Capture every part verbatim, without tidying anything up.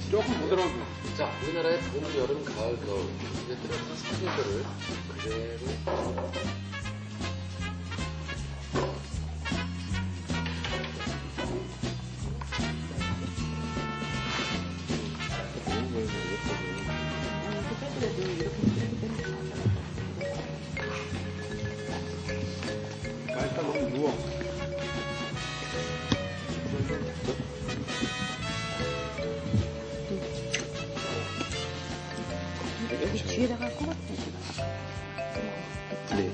조금 부드러워요. 자, 우리나라의 봄, 여름, 가을, 겨울 이제 뚜렷한 스케줄들을 그대로 맛있다, 너무 누워. 여기 뒤에다가 할 것 같아. 네.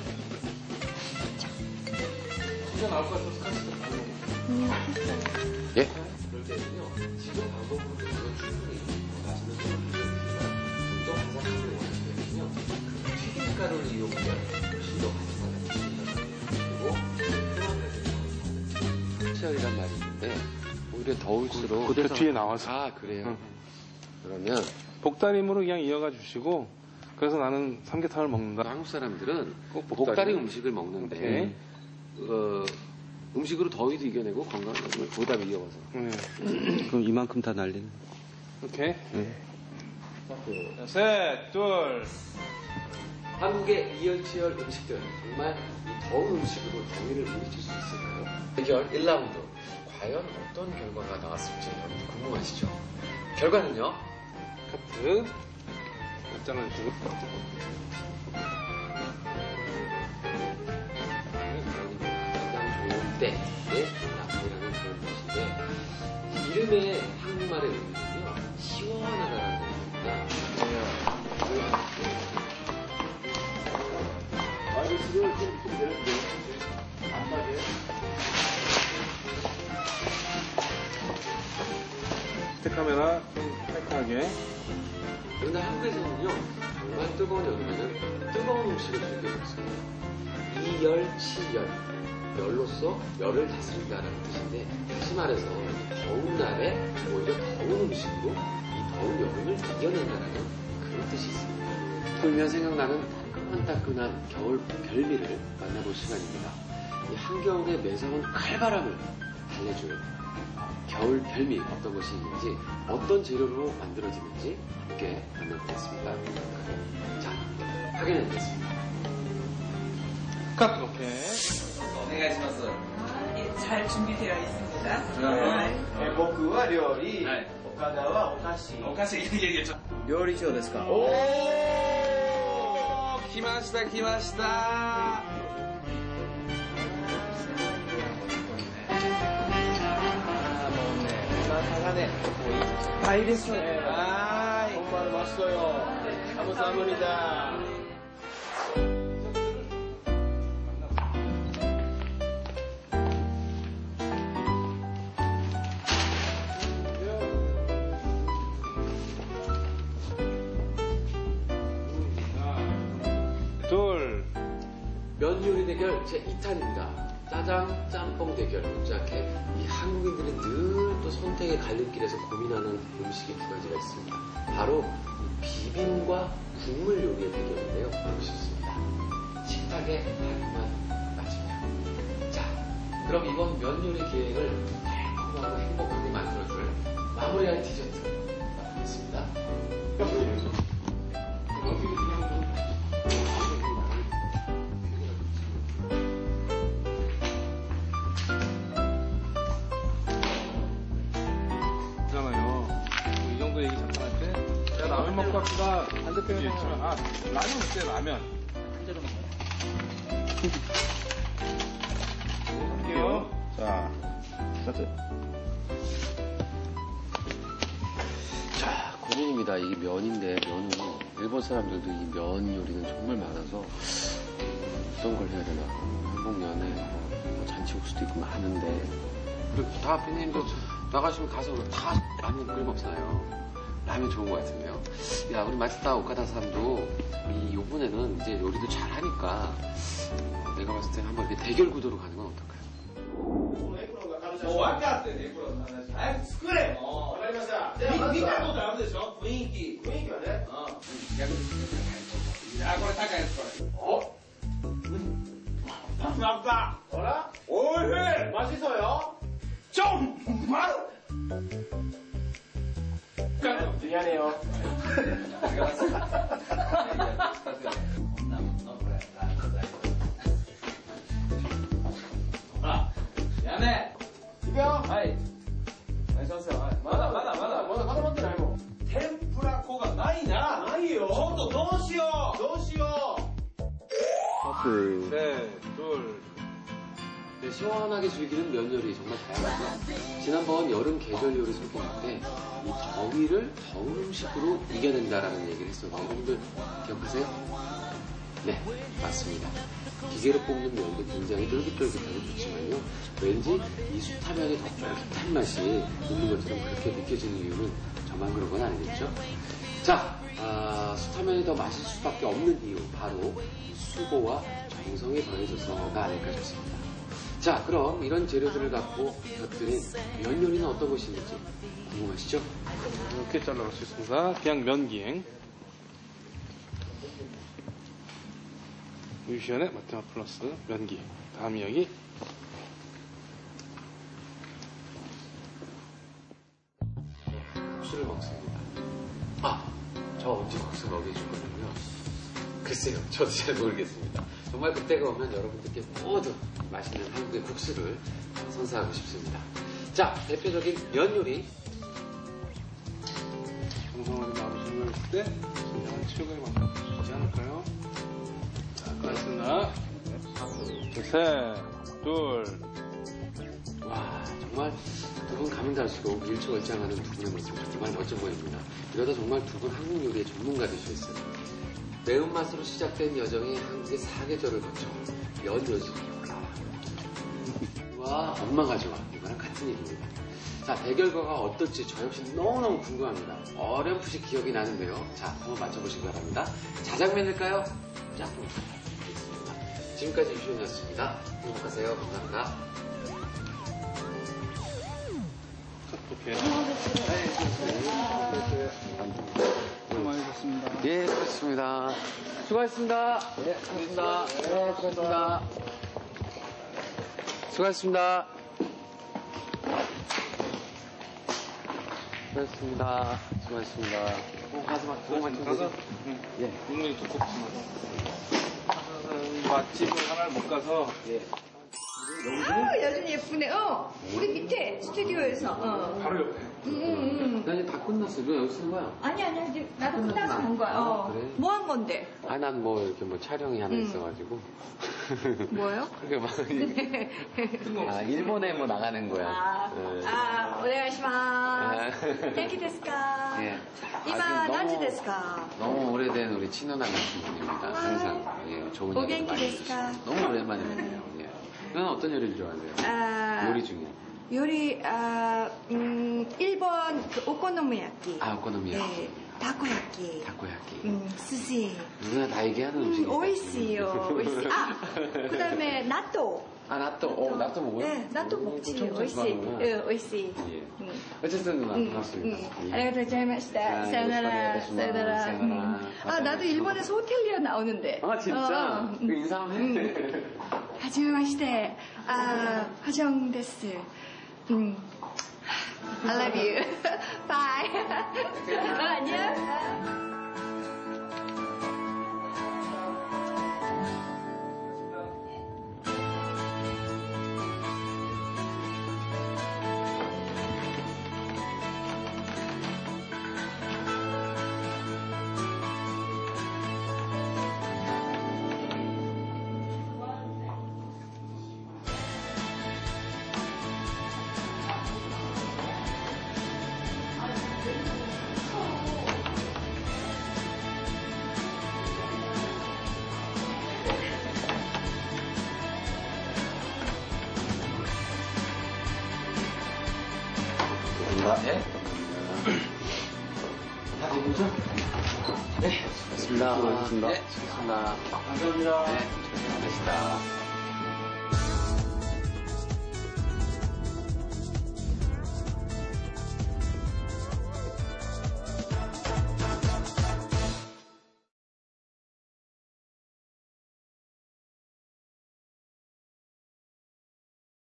진짜 나올 것 같아서 스카치도 음, 예? 그럴 때는요, 지금 방법으로 충분히 맛있는 소금을 좀더 바삭하게 원하시면요, 튀김가루를 이용하면 훨씬 더 바삭바삭해집니다. 그리고 시절이란 말이 있는데 오히려 더울수록 그, 그 뒤에 나와서. 아 그래요? 응. 그러면 복다림으로 그냥 이어가 주시고, 그래서 나는 삼계탕을 먹는다. 한국 사람들은 꼭 복다리, 복다리 음식을 먹는데 오케이. 어, 음식으로 더위도 이겨내고 건강을 보답 이어가서 네. 그럼 이만큼 다 날리는. 오케이. 네. 자, 셋, 둘. 한국의 이열치열 음식들 정말 이 더운 음식으로 더위를 물리칠 수 있을까요? 대결 일 라운드 과연 어떤 결과가 나왔을지 여러분 궁금하시죠? 결과는요? 카트. 몇 장을 주고. 가장 좋은 때의 나쁨이라는 그런 뜻인데 이름의 한국말의 의미는요 시원하다라는 뜻입니다. 아이스를 좀 내는데 안 맞아요? 스택카메라 좀 깔끔하게. 그런데 한국에서는요 정말 뜨거운 여름에는 뜨거운 음식을 즐겨 먹습니다. 이열치열 열로서 열을 다스린다라는 뜻인데 다시 말해서 더운 날에 오히려 더운 음식으로 이 더운 여름을 이겨낸다라는 그런 뜻이 있습니다. 돌면 생각나는 따끈따끈한 겨울 별미를 만나볼 시간입니다. 이 한겨울의 매서운 칼바람을 달래줄 겨울 별미 어떤 것이 있는지 어떤 재료로 만들어지는지 함께 만나보겠습니다. 자, 확인해 보겠습니다. 컷. 오케이. 오네가이시마스. 예, 잘 준비되어 있습니다. 네. え僕は料理、 はい岡田はお菓子。 お菓子いやいやいや料理長ですか？ おー来ました来ましたあもうね、お腹がね、もういっぱいですね。はーい。 정말 맛있어요. 감사합니다. 둘. 면 요리 대결 제이 탄입니다. 짜장, 짬뽕 대결. 못지않게 이 한국인들이 늘 또 선택의 갈림길에서 고민하는 음식이 두 가지가 있습니다. 바로 이 비빔과 국물 요리의 대결인데요. 보셨습니다. 식탁의 달콤한 맛입니다. 자, 그럼 이번 면 요리 기획을 달콤하고 행복하게 만들어줄 마무리할 디저트 만나보겠습니다. 이 정도 얘기 잠깐 할 때, 야, 라면 먹고 갑시다. 반대편에 치면, 아, 라면 어때, 라면? 한 잔로 먹어요. 할게요. 자, 스타트. 자, 고민입니다. 이 면인데, 면은 일본 사람들도 이 면 요리는 정말 많아서 어떤 걸 해야 되나. 한국면에 뭐 잔치국수도 있고 많은데 그리고 다 피디님도 나가시면 가서 다 라면 끓여 먹잖아요. 라면 좋은 것 같은데요. 야, 우리 마스타 오카다 사람도 이 요번에는 이제 요리도 잘하니까 어, 내가 봤을 때 한번 이렇게 대결 구도로 가는 건 어떨까요? もう分かってね、プロの話。早く作れもう。わかりました。じゃあ、見たことあるでしょ雰囲気。雰囲気はね。うん。逆に。いや、これ高いです、これ。おなったほらおいしい맛있어요ちょんまる 미안해요. 아, 미안해. 이거요? 아이. 안녕하세요. 맞아, 맞아, 맞아. 뭐다 가져왔지 말고. 템프라코가 나이나? 아니요. 저도 넣으시오. 넣으시오. 하나, 셋, 둘. 네, 시원하게 즐기는 면 요리 정말 다양하죠. 지난번 여름 계절 요리 소개할 때 이 더위를 더운 음식으로 이겨낸다라는 얘기를 했었는데 여러분들 기억하세요? 네, 맞습니다. 기계로 뽑는 면도 굉장히 쫄깃쫄깃하고 좋지만요. 왠지 이 수타면이 더 쫄깃한 맛이 있는 것처럼 그렇게 느껴지는 이유는 저만 그런 건 아니겠죠? 자, 아, 수타면이 더 맛있을 수밖에 없는 이유 바로 이 수고와 정성이 더해져서가 아닐까 싶습니다. 자, 그럼 이런 재료들을 갖고 곁들인 면 요리는 어떤 것이 있는지 궁금하시죠? 이렇게 잘라갈 수 있습니다. 그냥 면기행. 유시연의 마테마 플러스 면기. 다음 이야기. 국수를 먹습니다. 아, 저 언제 국수 먹여줄 거냐고요? 글쎄요, 저도 잘 모르겠습니다. 정말 그때가 오면 여러분들께 모두 맛있는 한국의 국수를 선사하고 싶습니다. 자, 대표적인 면 요리. 정성어린 마음을 했을 때 진정한 치료가 만들어지지 않을까요? 자, 고맙습니다. 셋, 둘. 와, 정말 두 분 가면 갈수록 일초월장하는 두 분의 모습이 정말 멋져 보입니다. 이러다 정말 두 분 한국 요리의 전문가 되셨어요. 매운맛으로 시작된 여정이 한국의 사계절을 거쳐 면 요리. 와, 엄마가 좋아. 이거랑 같은 일입니다. 자, 대결과가 어떨지 저 역시 너무너무 궁금합니다. 어렴풋이 기억이 나는데요. 자, 한번 맞춰보시기 바랍니다. 자장면일까요? 짬뽕. 알겠습니다. 지금까지 유시원이었습니다. 행복하세요. 감사합니다. 오케이. 많으셨습니다. 예, 수고하셨습니다. 수고하셨습니다. 예, 수고하셨습니다. 예, 수고하셨습니다. 수고하셨습니다. 수고하셨습니다. 수고하셨습니다. 어, 마지막, 조금만 좀 가서, 드세요. 응. 예. 국물이 두껍지만. 맛집을 하나를 못 가서. 예. 아, 여전히 예쁘네. 어, 우리 밑에 스튜디오에서. 어. 바로 옆에. 응, 응, 응. 나 이제 다 끝났어. 왜 여기 쓰는 거야? 아니, 아니, 아니, 나도 끝나서 간 거야. 어. 아, 그래? 뭐 한 건데? 아, 난 뭐 이렇게 뭐 촬영이 하나 음. 있어가지고. 뭐요? 그게 막. 아, 일본에 뭐 나가는 거야. 아, 네. 아, 오네가시마스. 아. 땡키 데스까? 예. 이마 아주 난지 너무- 데스까? 너무 오래된 우리 친누나 같은 분입니다. 항상 예, 좋은 오 얘기 겐키 많이 데스까? 해주시고 너무 오랜만에 뵙네요. 예. 너는 어떤 요리를 좋아하세요? 아, 요리 중에. 요리, 아, 음, 일본 그 오코노미야끼. 아, 오코노미야끼. 네, 다코야끼. 다코야끼. 음, 스시. 누나 다 얘기하는 음, 음식이죠. 오이시요. 오이시. 아, 그 다음에 나또. 아, 나또, 어, 나또 먹어요? 네, 나또 오, 먹지. 그거 오이시. 좋아하는구나. 예, 오이시. 예. 음. 어쨌든 누나 음, 반갑습니다. 음. 예. 아리가토 고자이마시다. 아, 사요나라. 고생하셨습니다. 사요나라. 사요나라. 음. 아, 나도 일본에서 호텔리어 나오는데. 아, 진짜? 어, 어. 그 인사 한번 해. 하지메마시테. 아, 화정 데스. 음. I love you. Bye. 어, 안녕. 감사합니다. 예? 다 되죠? 네, 수고하셨습니다. 수고하셨습니다. 네, 수고하셨습니다. 감사합니다. 네, 수고하셨습니다.